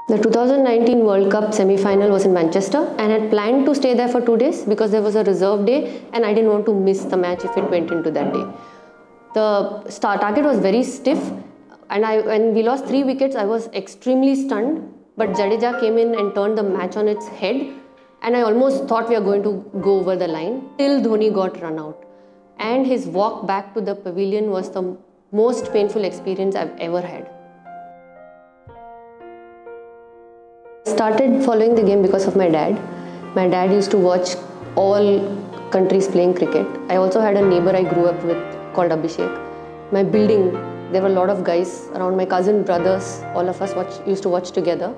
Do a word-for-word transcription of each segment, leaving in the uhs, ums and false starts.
The two thousand nineteen World Cup semi-final was in Manchester, and I had planned to stay there for two days because there was a reserve day and I didn't want to miss the match if it went into that day. The star target was very stiff, and I, when we lost three wickets, I was extremely stunned, but Jadeja came in and turned the match on its head, and I almost thought we were going to go over the line till Dhoni got run out. And his walk back to the pavilion was the most painful experience I've ever had. I started following the game because of my dad. My dad used to watch all countries playing cricket. I also had a neighbor I grew up with called Abhishek. My building, there were a lot of guys around, my cousin, brothers, all of us watch, used to watch together.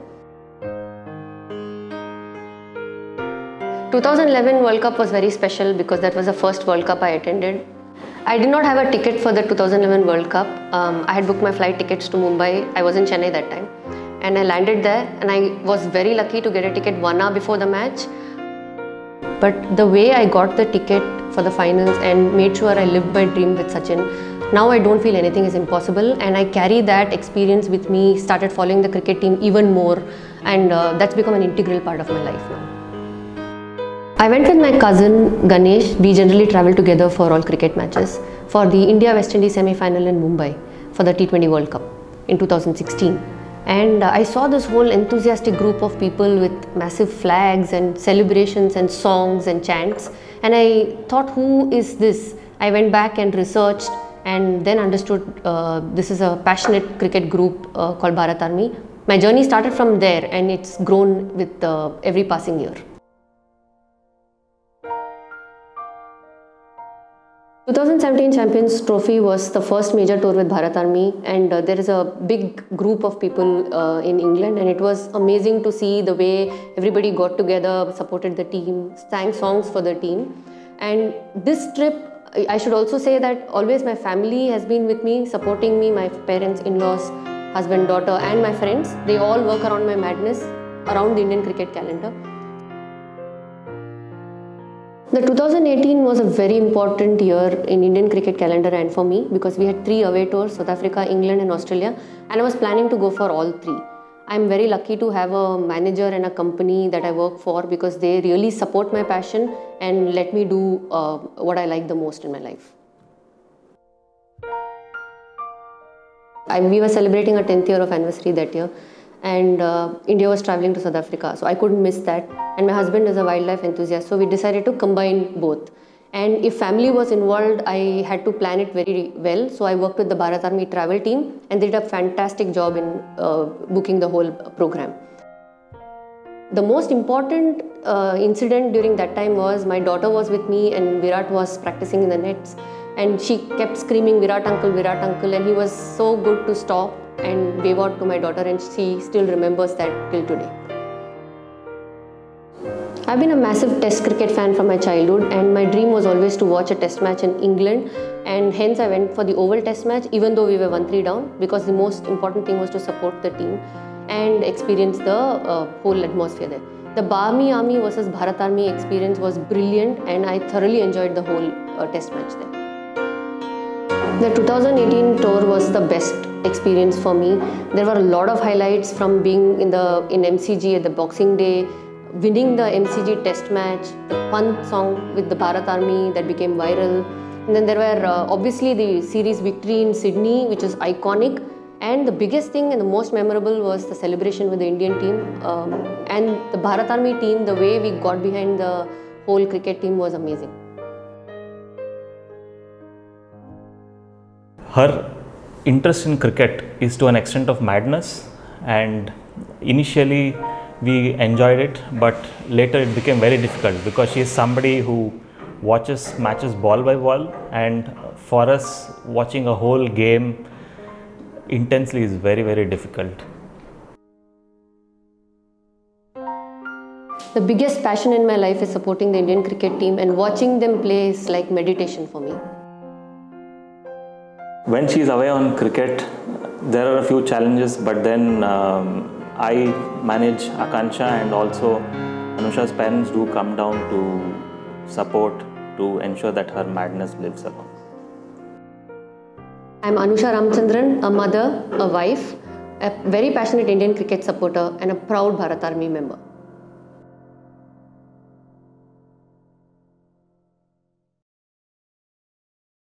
twenty eleven World Cup was very special because that was the first World Cup I attended. I did not have a ticket for the two thousand eleven World Cup. Um, I had booked my flight tickets to Mumbai. I was in Chennai that time. And I landed there, and I was very lucky to get a ticket one hour before the match. But the way I got the ticket for the finals and made sure I lived my dream with Sachin, now I don't feel anything is impossible, and I carry that experience with me, started following the cricket team even more, and uh, that's become an integral part of my life now. I went with my cousin Ganesh. We generally travel together for all cricket matches for the India-West Indies semi-final in Mumbai for the T twenty World Cup in two thousand sixteen. And I saw this whole enthusiastic group of people with massive flags and celebrations and songs and chants. And I thought, who is this? I went back and researched and then understood uh, this is a passionate cricket group uh, called Barath Army. My journey started from there, and it's grown with uh, every passing year. twenty seventeen Champions Trophy was the first major tour with Barath Army, and uh, there is a big group of people uh, in England, and it was amazing to see the way everybody got together, supported the team, sang songs for the team. And this trip, I should also say that always my family has been with me, supporting me, my parents, in-laws, husband, daughter, and my friends. They all work around my madness, around the Indian cricket calendar. The two thousand eighteen was a very important year in Indian cricket calendar and for me, because we had three away tours, South Africa, England and Australia, and I was planning to go for all three. I am very lucky to have a manager and a company that I work for, because they really support my passion and let me do uh, what I like the most in my life. I, we were celebrating a tenth year of anniversary that year, and uh, India was traveling to South Africa, so I couldn't miss that. And my husband is a wildlife enthusiast, so we decided to combine both. And if family was involved, I had to plan it very well. So I worked with the Barath Army travel team, and they did a fantastic job in uh, booking the whole program. The most important uh, incident during that time was my daughter was with me, and Virat was practicing in the nets, and she kept screaming, "Virat uncle, Virat uncle," and he was so good to stop and wave out to my daughter, and she still remembers that till today. I've been a massive test cricket fan from my childhood, and my dream was always to watch a test match in England, and hence I went for the Oval test match even though we were one three down, because the most important thing was to support the team and experience the uh, whole atmosphere there. The Barmy Army versus Barath Army experience was brilliant, and I thoroughly enjoyed the whole uh, test match there. The two thousand eighteen tour was the best experience for me. There were a lot of highlights, from being in the in M C G at the Boxing Day, winning the M C G test match, the Pant song with the Barath Army that became viral, and then there were uh, obviously the series victory in Sydney, which is iconic, and the biggest thing and the most memorable was the celebration with the Indian team, um, and the Barath Army team, the way we got behind the whole cricket team was amazing. Her interest in cricket is to an extent of madness, and initially we enjoyed it, but later it became very difficult because she is somebody who watches matches ball by ball, and for us watching a whole game intensely is very very difficult. The biggest passion in my life is supporting the Indian cricket team, and watching them play is like meditation for me. When she is away on cricket, there are a few challenges, but then um, I manage Akansha, and also Anusha's parents do come down to support, to ensure that her madness lives along. I'm Anusha Ramchandran, a mother, a wife, a very passionate Indian cricket supporter and a proud Barath Army member.